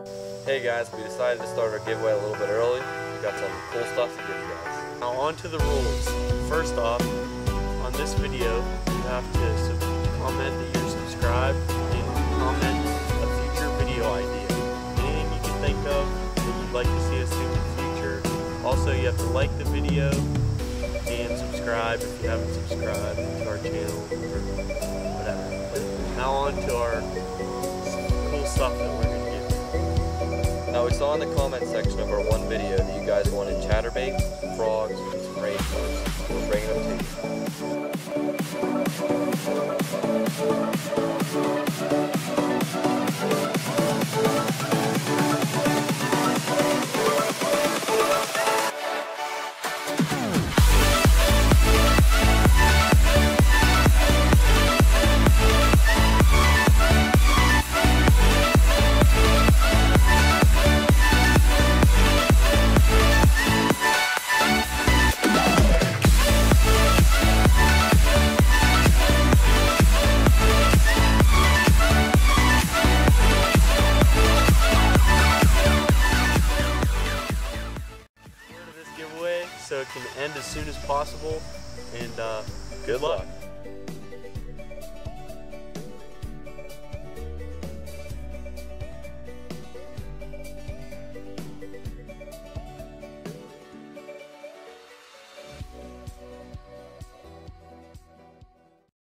Hey guys, we decided to start our giveaway a little bit early. We got some cool stuff to give you guys. Now on to the rules. First off, on this video, you have to comment that you're subscribed and comment a future video idea. Anything you can think of that you'd like to see us do in the future. Also, you have to like the video and subscribe if you haven't subscribed to our channel or whatever. But now on to our cool stuff that we're going to give you. Now we saw in the comment section of our one video that you guys wanted chatterbaits, frogs, and some rainbows. We're bringing them to you. So it can end as soon as possible, and Good luck.